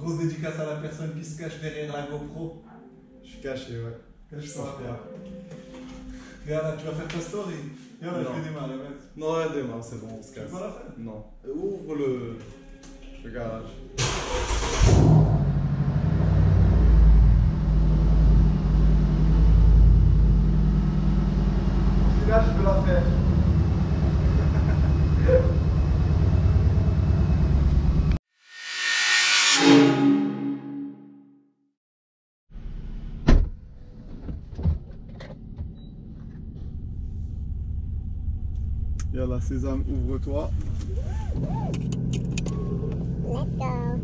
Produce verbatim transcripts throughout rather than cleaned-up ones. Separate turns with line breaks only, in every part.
Grosse dédicace à la personne qui se cache derrière la GoPro.
Je suis caché, ouais.
Cache-toi. Regarde, là, tu vas faire ta story. Regarde, là, je vais démarrer, mec.
Non, ouais, démarre, c'est bon, on se
Tu
casse.
peux pas la faire?
Non. Ouvre le, le garage. Là, je peux la faire. Yallah, Sésame, ouvre-toi.
Let's go.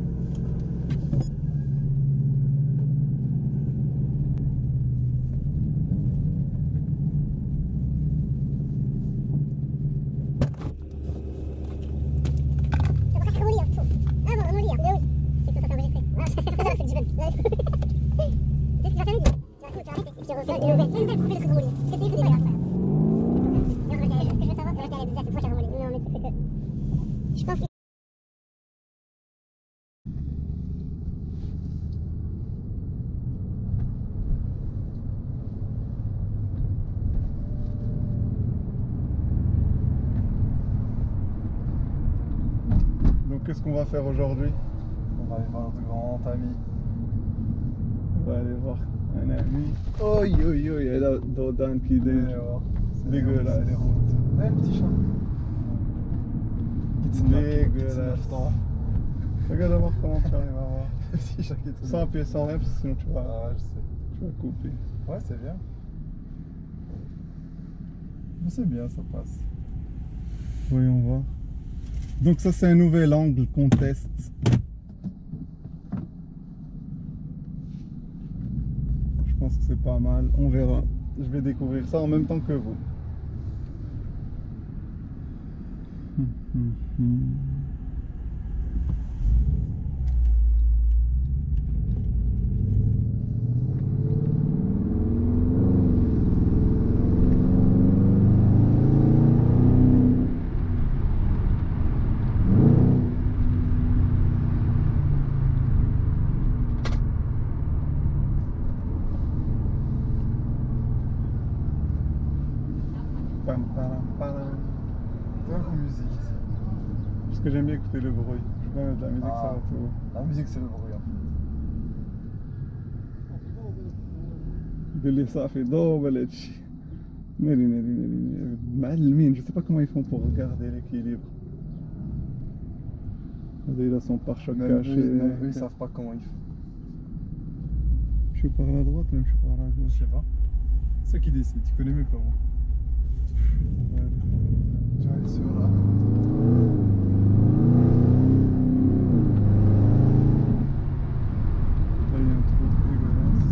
Donc, qu'est-ce qu'on va faire aujourd'hui? On va aller voir notre grand ami. On va aller voir un ami. Oi, oi, oi, il y a Dodan qui est dégueulasse. C'est les routes. Ouais, le petit chat. Dégueulasse. Regarde d'abord comment tu arrives à voir. Petit chat qui est tout sans appuyer sans rien, parce que sinon tu vas, ah, je sais. Tu vas couper. Ouais, c'est bien. C'est bien, ça passe. Voyons voir. Donc ça c'est un nouvel angle qu'on teste. Je pense que c'est pas mal, on verra. Je vais découvrir ça en même temps que vous. Pam, pam, pam. C'est musique ici. Parce que j'aime bien écouter le bruit. Je peux mettre de la musique, ah, ça va tout. La musique c'est le bruit. يقول لي صافي دوبل هادشي. ناري ناري ناري معلمين. Je sais pas comment ils font pour regarder l'équilibre. Il a son pare-choc caché. Eux, ils savent pas comment ils font. Je suis par la droite, même je suis par la gauche. Je sais pas. C'est ça qui décide, tu connais mieux que moi. Ouais. Tu vas aller sur là. Là, il y a un trou dégueulasse.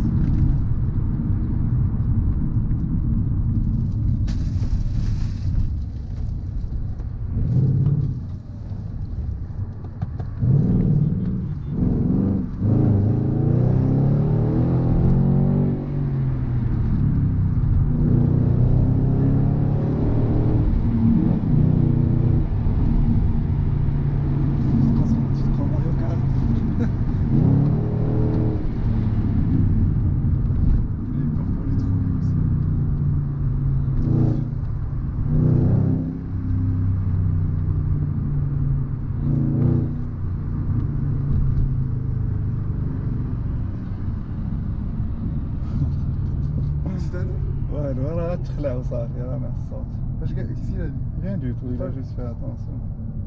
Ouais, voilà, tu l'as ça, il y a la mer sorte. Ici, il a rien du tout, il a juste fait attention.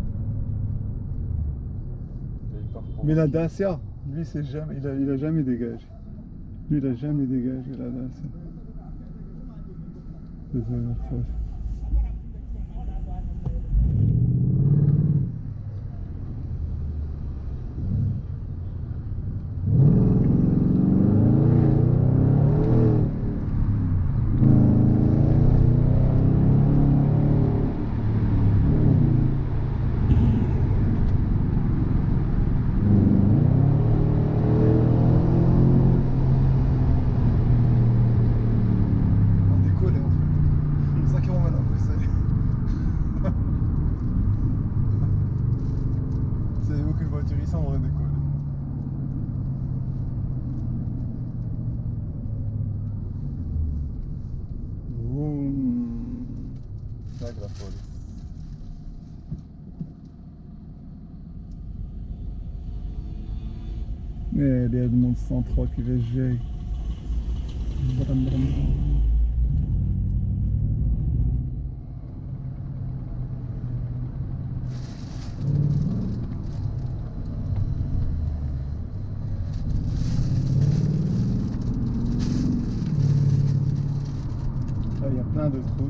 Mais la Dacia, lui, c'est jamais, il a, il a jamais dégagé. Lui, il a jamais dégagé la Dacia. Désolé, ça. attaque la police. ايه دي ادمون cent trois كيفاش جاي برم برم. Il y a plein de trous.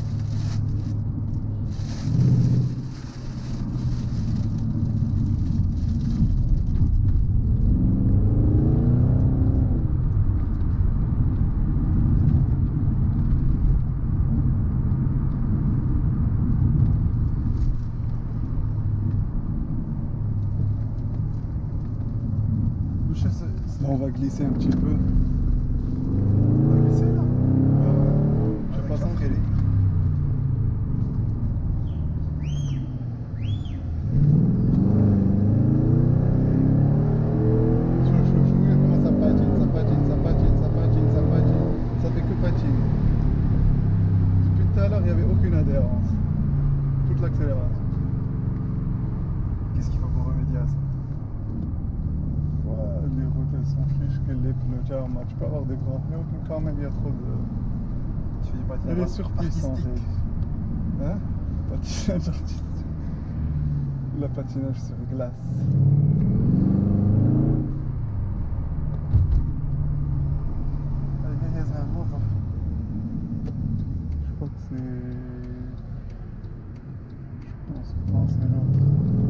Là, on va glisser un petit peu. On va glisser là. Je sais pas ça. Comment ça patine, ça patine, ça patine, ça patine, ça patine. Ça fait que patiner. Depuis tout à l'heure, il n'y avait aucune adhérence. Toute l'accélération.
Qu'est-ce qu'il faut pour remédier à ça?
Ouais, les routes elles sont fiches, que les pneus, tu vois, tu peux avoir des grands pneus, mais quand même il y a trop de...
Tu fais du patinage
Elle est surpuissante.
artistique.
Hein? Patinage artistique. Le patinage sur glace.
Allez, viens, viens, c'est un bon, toi.
Je crois que c'est... Je pense que non, c'est l'autre.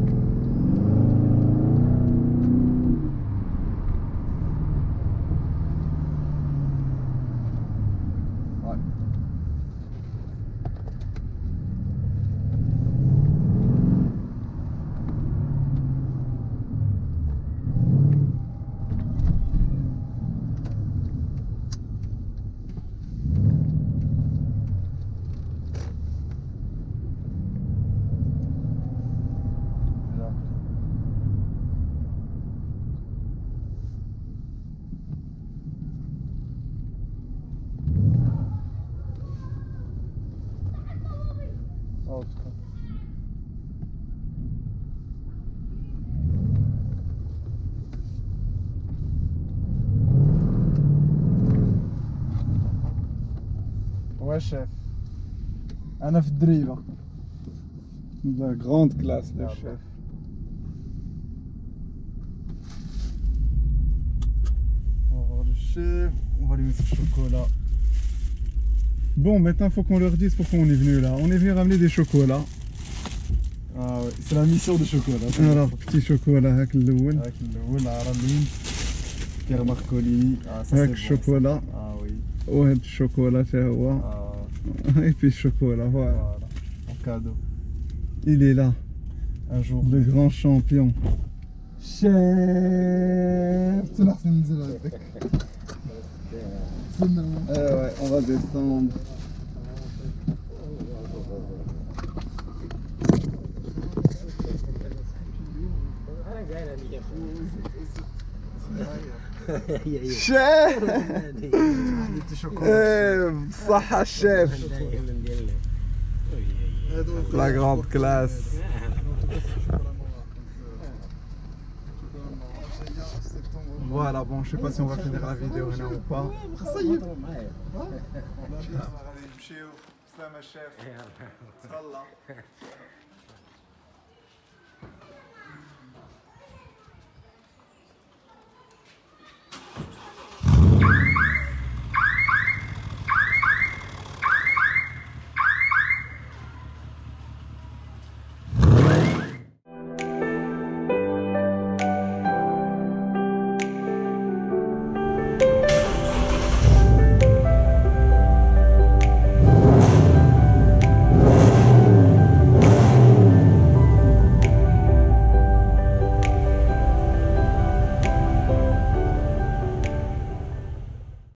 Ouais, chef. Un œuf de drive.
De la grande classe, le
Ah,
chef.
On va voir le chef. On va lui mettre du chocolat.
Bon, maintenant il faut qu'on leur dise pourquoi on est venu là. On est venu ramener des chocolats.
Ah ouais, c'est la mission de chocolat.
Alors, petit chocolat avec le Loul.
Avec le Aramin. Pierre Marcolini. Ah, ça
Avec
c'est
chocolat.
Bon, ça. Ah oui.
Ouais, du chocolat, tu vois.
Ah,
Et puis chocolat, voilà.
voilà. En cadeau.
Il est là,
Un jour.
le grand champion.
Chef. C'est là, c'est ننزل هذاك.
Eh ouais, on va descendre. شيف صحة الشيف La grande classe. Voilà, bon, je sais pas si on va finir la vidéo là ou pas.
نمشيو. سلامة الشيف. تهلا.